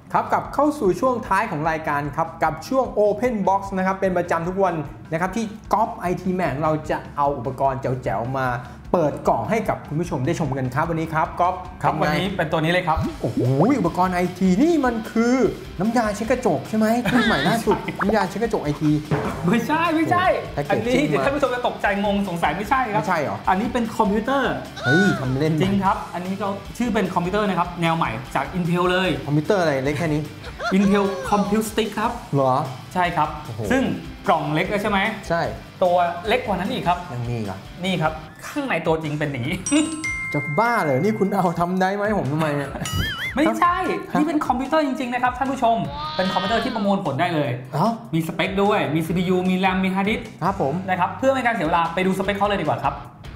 ครับกลับเข้าสู่ช่วงท้ายของรายการครับกับช่วง Open Box นะครับเป็นประจำทุกวันนะครับที่ก๊อฟ IT Man เราจะเอาอุปกรณ์แจ๋วๆมาเปิดกล่องให้กับคุณผู้ชมได้ชมกันครับวันนี้ครับก๊อฟครับวันนี้เป็นตัวนี้เลยครับโอ้โหอุปกรณ์ IT นี่มันคือน้ำยาเช็ดกระจกใช่ไหมรุ่นใหม่ล่าสุดน้ำยาเช็ดกระจก IT ไม่ใช่อันนี้เดี๋ยวท่านผู้ชมจะตกใจงงสงสัยไม่ใช่ครับไม่ใช่หรออันนี้เป็นคอมพิวเตอร์เฮ้ยทำเล่นจริงครับอันนี้ก็ชื่อเป็นคอมพิวเตอร์นะครับแนวใหม่จาก Intel เลยคอมพิวเตอร์อะไรเล็กแค่นี้ Intel Compute Stick ครับเหรอใช่ครับซึ่งกล่องเล็กแล้วใช่ไหมใช่ตัวเล็กกว่านั้นอีกครับยังมีอีกนี่ครับข้างในตัวจริงเป็นอย่างนี้จะบ้าเลยนี่คุณเอาทำได้ไหมผมทำไมไม่ใช่นี่เป็นคอมพิวเตอร์จริงๆนะครับท่านผู้ชมเป็นคอมพิวเตอร์ที่ประมวลผลได้เลยมีสเปคด้วยมี CPU มี RAM มี Hard Disk ครับผมนะครับเพื่อไม่ให้การเสียเวลาไปดูสเปคเขาเลยดีกว่าครับ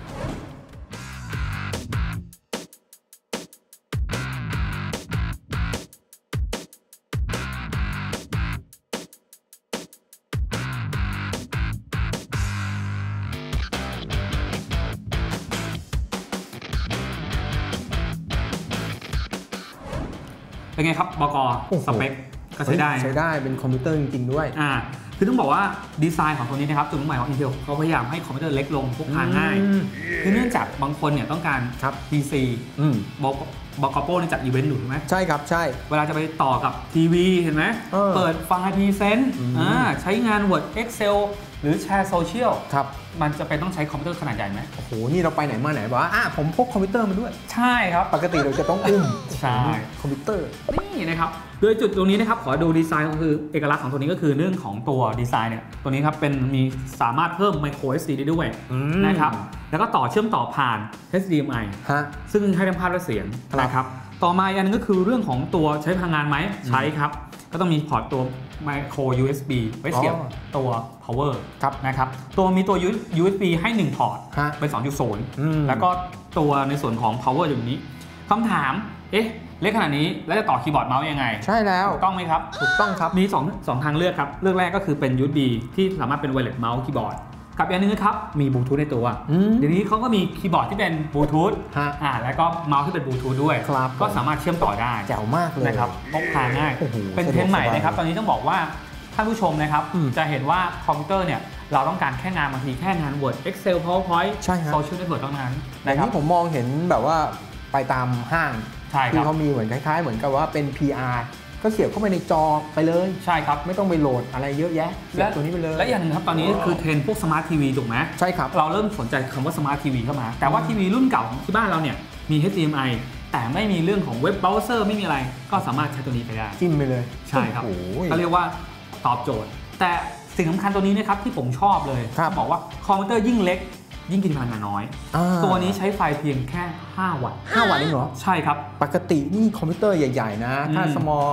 เป็นไงครับบก.สเปคก็ใช้ได้เป็นคอมพิวเตอร์จริงๆด้วยคือต้องบอกว่าดีไซน์ของตัวนี้นะครับจุดมุ่งหมายของ Intel เขาพยายามให้คอมพิวเตอร์เล็กลงพกพาง่ายคือเนื่องจากบางคนเนี่ยต้องการ PC บก.โป้เนี่ยจัดอีเวนต์อยู่ใช่ไหมใช่ครับใช่เวลาจะไปต่อกับทีวีเห็นไหมเปิดไฟล์พรีเซนต์ใช้งาน Word Excel หรือแชร์โซเชียลมันจะเป็นต้องใช้คอมพิวเตอร์ขนาดใหญ่ไหมโอ้โหนี่เราไปไหนมาไหนบอกว่าผมพกคอมพิวเตอร์มาด้วยใช่ครับปกติเราจะต้องอุ้มใช่คอมพิวเตอร์นี่นะครับโดยจุดตรงนี้นะครับขอดูดีไซน์ก็คือเอกลักษณ์ของตัวนี้ก็คือเรื่องของตัวดีไซน์เนี่ยตัวนี้ครับเป็นมีสามารถเพิ่ม micro SD ได้ด้วยนะครับแล้วก็เชื่อมต่อผ่าน HDMI ซึ่งให้ทั้งภาพและเสียงนะครับต่อมาอีกอันนึงก็คือเรื่องของตัวใช้พลังงานไหมใช้ครับก็ต้องมีพอร์ตตัว micro USB ไว้เสียบตัว power นะครับมีตัว USB ให้1พอร์ตเป็น 2.0 แล้วก็ตัวในส่วนของ power อยู่นี้คำถามเล็กขนาดนี้แล้วจะต่อคีย์บอร์ดเมาส์ยังไงใช่แล้วถูกต้องไหมครับถูกต้องครับมี2ทางเลือกครับเลือกแรกก็คือเป็น USB ที่สามารถเป็น wireless mouse คีย์บอร์ดกับอย่างนึงครับมีบลูทูธในตัวเดี๋ยวนี้เขาก็มีคีย์บอร์ดที่เป็นบลูทูธแล้วก็เมาส์ที่เป็นบลูทูธด้วยก็สามารถเชื่อมต่อได้แจ๋วมากเลยนะครับพกพาง่ายเป็นเทรนด์ใหม่นะครับตอนนี้ต้องบอกว่าท่านผู้ชมนะครับจะเห็นว่าคอมพิวเตอร์เนี่ยเราต้องการแค่งานบางทีแค่งาน Word Excel PowerPoint Social Network เท่านั้นนะครับผมมองเห็นแบบว่าไปตามห้างที่เขามีเหมือนคล้ายๆเหมือนกับว่าเป็น PR ก็เสียบเข้าไปในจอไปเลยใช่ครับไม่ต้องไปโหลดอะไรเยอะแยะและตัวนี้ไปเลยและอย่างนึงครับตอนนี้คือเทรนด์พวกสมาร์ททีวีถูกไหมใช่ครับเราเริ่มสนใจคำว่าสมาร์ททีวีเข้ามาแต่ว่าทีวีรุ่นเก่าที่บ้านเราเนี่ยมี HDMI แต่ไม่มีเรื่องของเว็บเบราว์เซอร์ไม่มีอะไรก็สามารถใช้ตัวนี้ไปได้จิ้มไปเลยใช่ครับก็เรียกว่าตอบโจทย์แต่สิ่งสำคัญตัวนี้นะครับที่ผมชอบเลยบอกว่าคอมพิวเตอร์ยิ่งเล็กยิ่งกินพลังงานน้อยตัวนี้ใช้ไฟเพียงแค่5 วัตต์ 5 วัตต์เองเหรอใช่ครับปกตินี่คอมพิวเตอร์ใหญ่ๆนะถ้า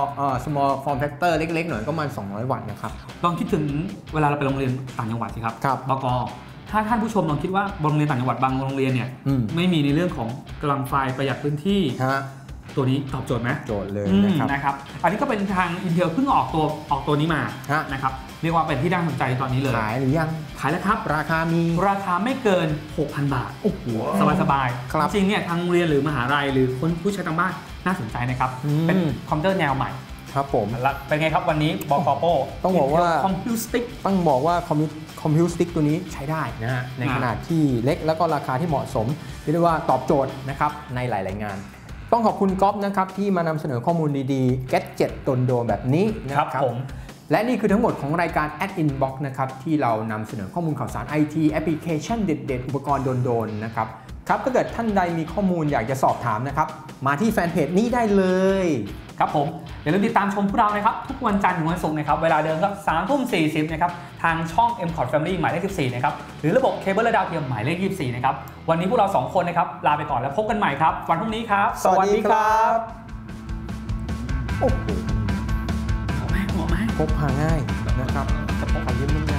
small form factor เล็กๆหน่อยก็ประมาณ200 วัตต์นะครับลองคิดถึงเวลาเราไปโรงเรียนต่างจังหวัดสิครับบก.ถ้าท่านผู้ชมลองคิดว่าโรงเรียนต่างจังหวัดบางโรงเรียนเนี่ยไม่มีในเรื่องของกำลังไฟประหยัดพื้นที่ตัวนี้ตอบโจทย์ไหมโจทย์เลยนะครับอันนี้ก็เป็นทาง Intel เพิ่งออกตัวนี้มานะครับเรียกว่าเป็นที่น่าสนใจตอนนี้เลยขายหรือยังขายแล้วครับราคาไม่เกิน 6,000 บาทโอ้โหสบายๆจริงเนี่ยทางโรงเรียนหรือมหาลัยหรือคนผู้ใช้ทางบ้านน่าสนใจนะครับเป็นคอมพิวเตอร์แนวใหม่ครับผมแล้วเป็นไงครับวันนี้บก.โป้ต้องบอกว่าคอมพิวสติ๊กต้องบอกว่าคอมพิวสติ๊กตัวนี้ใช้ได้นะฮะในขนาดที่เล็กแล้วก็ราคาที่เหมาะสมเรียกได้ว่าตอบโจทย์นะครับในหลายๆงานต้องขอบคุณก๊อฟนะครับที่มานำเสนอข้อมูลดีๆแกดเจ็ตโดนแบบนี้นะครับผมและนี่คือทั้งหมดของรายการ Ad Inbox นะครับที่เรานำเสนอข้อมูลข่าวสาร IT แอปพลิเคชันเด็ดๆอุปกรณ์โดนๆนะครับถ้าเกิดท่านใดมีข้อมูลอยากจะสอบถามนะครับมาที่แฟนเพจนี้ได้เลยครับผมอย่าลืมติดตามชมพวกเรานะครับทุกวันจันทร์ถึงวันศุกร์นะครับเวลาเดิมครับ3:40นะครับทางช่อง MCOT Family หมายเลข 14นะครับหรือระบบเคเบิลและดาวเทียมหมายเลข 24นะครับวันนี้พวกเรา2คนนะครับลาไปก่อนแล้วพบกันใหม่ครับวันพรุ่งนี้ครับสวัสดีครับโอ้โหเหมาะไหมพกพาง่ายนะครับจะพกพาเยอะ